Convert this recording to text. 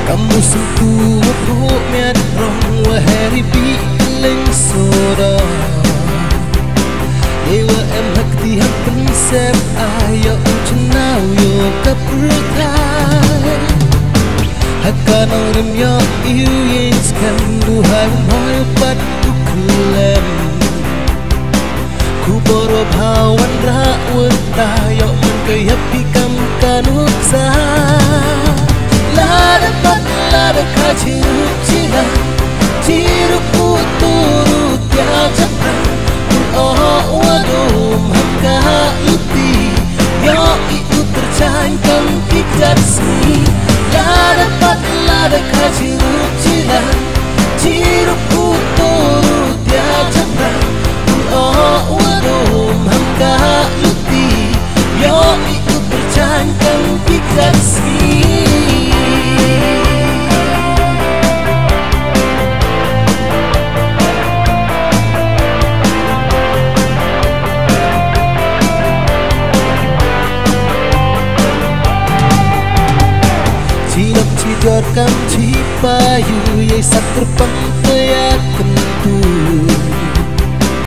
Kamu sentuh wapuknya rong wahari biling soda Dewa em hak di hak pensep ayo ucenau yo kaprutai Hakkan orang yo iu yinskan duhai moyo padu kulem Ku boro bhawan rawan tayo mengkayapi kam kanuksa Lada kacirup cila Cirup uturut ya cepat Oh wadum hamka luti Yo itu tercangkang ikat seni Lada kacirup cila Cirup uturut ya cepat Oh wadum hamka luti Yo itu tercangkang ikat seni Cidok kam cipayu Yai sakur pang ya kentu